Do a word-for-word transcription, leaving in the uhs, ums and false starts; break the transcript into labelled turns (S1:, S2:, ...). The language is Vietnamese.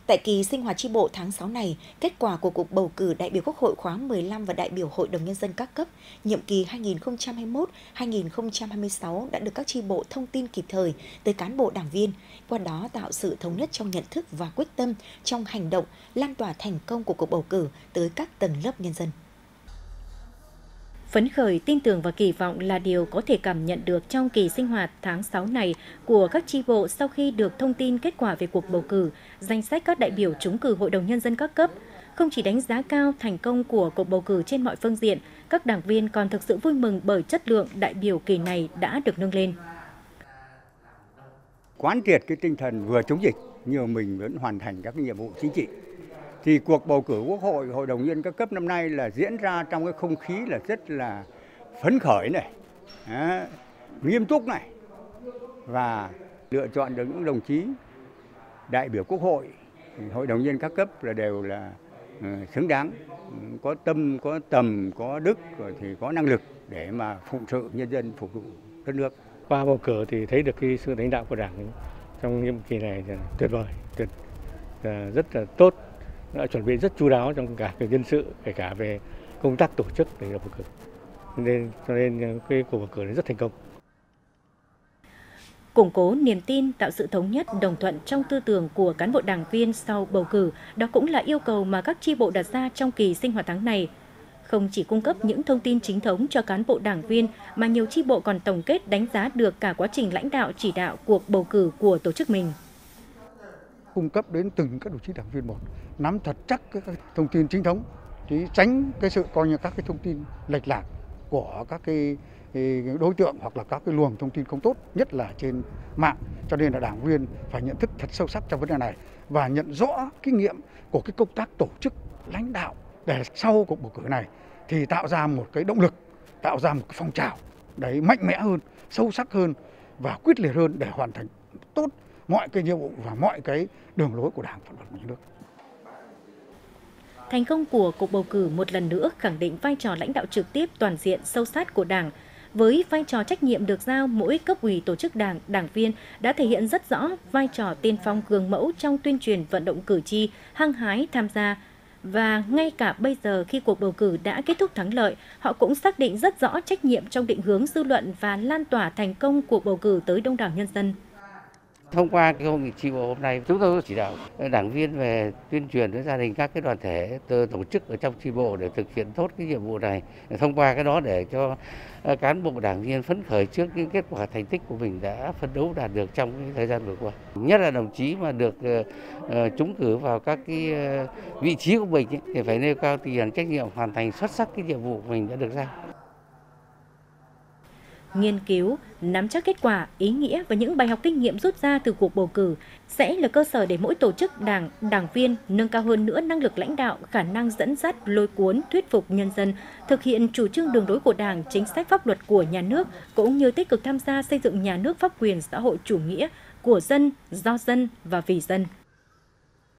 S1: Tại kỳ sinh hoạt chi bộ tháng sáu này, kết quả của cuộc bầu cử đại biểu Quốc hội khóa mười lăm và đại biểu Hội đồng Nhân dân các cấp, nhiệm kỳ hai nghìn không trăm hai mươi mốt đến hai nghìn không trăm hai mươi sáu đã được các chi bộ thông tin kịp thời tới cán bộ đảng viên, qua đó tạo sự thống nhất trong nhận thức và quyết tâm trong hành động, lan tỏa thành công của cuộc bầu cử tới các tầng lớp nhân dân.
S2: Phấn khởi, tin tưởng và kỳ vọng là điều có thể cảm nhận được trong kỳ sinh hoạt tháng sáu này của các chi bộ sau khi được thông tin kết quả về cuộc bầu cử, danh sách các đại biểu trúng cử Hội đồng Nhân dân các cấp. Không chỉ đánh giá cao thành công của cuộc bầu cử trên mọi phương diện, các đảng viên còn thực sự vui mừng bởi chất lượng đại biểu kỳ này đã được nâng lên.
S3: Quán triệt cái tinh thần vừa chống dịch, nhưng mình vẫn hoàn thành các cái nhiệm vụ chính trị. Thì cuộc bầu cử Quốc hội, Hội đồng Nhân dân các cấp năm nay là diễn ra trong cái không khí là rất là phấn khởi này, à, nghiêm túc này, và lựa chọn được những đồng chí đại biểu Quốc hội, Hội đồng Nhân dân các cấp là đều là uh, xứng đáng, có tâm, có tầm, có đức, rồi thì có năng lực để mà phụng sự nhân dân, phục vụ đất nước.
S4: Qua bầu cử thì thấy được cái sự lãnh đạo của Đảng trong nhiệm kỳ này tuyệt vời, tuyệt rất là tốt. Đã chuẩn bị rất chu đáo trong cả cái nhân sự, kể cả về công tác tổ chức để bầu cử, nên cho nên cái cuộc bầu cử này rất thành công.
S2: Củng cố niềm tin, tạo sự thống nhất, đồng thuận trong tư tưởng của cán bộ đảng viên sau bầu cử, đó cũng là yêu cầu mà các chi bộ đặt ra trong kỳ sinh hoạt tháng này. Không chỉ cung cấp những thông tin chính thống cho cán bộ đảng viên, mà nhiều chi bộ còn tổng kết đánh giá được cả quá trình lãnh đạo chỉ đạo cuộc bầu cử của tổ chức mình.
S5: Cung cấp đến từng các đồng chí đảng viên một, nắm thật chắc các thông tin chính thống, thì tránh cái sự coi như các cái thông tin lệch lạc của các cái đối tượng hoặc là các cái luồng thông tin không tốt, nhất là trên mạng. Cho nên là đảng viên phải nhận thức thật sâu sắc trong vấn đề này và nhận rõ kinh nghiệm của cái công tác tổ chức lãnh đạo, để sau cuộc bầu cử này thì tạo ra một cái động lực, tạo ra một cái phong trào đấy mạnh mẽ hơn, sâu sắc hơn và quyết liệt hơn để hoàn thành tốt mọi cái nhiệm vụ và mọi cái đường lối của Đảng, pháp luật của nhà nước.
S2: Thành công của cuộc bầu cử một lần nữa khẳng định vai trò lãnh đạo trực tiếp, toàn diện, sâu sát của Đảng. Với vai trò trách nhiệm được giao, mỗi cấp ủy, tổ chức đảng, đảng viên đã thể hiện rất rõ vai trò tiên phong gương mẫu trong tuyên truyền vận động cử tri, hăng hái tham gia. Và ngay cả bây giờ khi cuộc bầu cử đã kết thúc thắng lợi, họ cũng xác định rất rõ trách nhiệm trong định hướng dư luận và lan tỏa thành công cuộc bầu cử tới đông đảo nhân dân.
S6: Thông qua cái hội nghị chi bộ hôm nay, chúng tôi chỉ đạo đảng viên về tuyên truyền với gia đình, các cái đoàn thể tổ chức ở trong chi bộ để thực hiện tốt cái nhiệm vụ này. Thông qua cái đó để cho cán bộ đảng viên phấn khởi trước những kết quả thành tích của mình đã phấn đấu đạt được trong cái thời gian vừa qua. Nhất là đồng chí mà được uh, trúng cử vào các cái uh, vị trí của mình ấy, thì phải nêu cao tinh thần trách nhiệm, hoàn thành xuất sắc cái nhiệm vụ của mình đã được giao.
S2: Nghiên cứu, nắm chắc kết quả, ý nghĩa và những bài học kinh nghiệm rút ra từ cuộc bầu cử sẽ là cơ sở để mỗi tổ chức đảng, đảng viên nâng cao hơn nữa năng lực lãnh đạo, khả năng dẫn dắt, lôi cuốn, thuyết phục nhân dân, thực hiện chủ trương đường lối của Đảng, chính sách pháp luật của nhà nước, cũng như tích cực tham gia xây dựng nhà nước pháp quyền xã hội chủ nghĩa của dân, do dân và vì dân.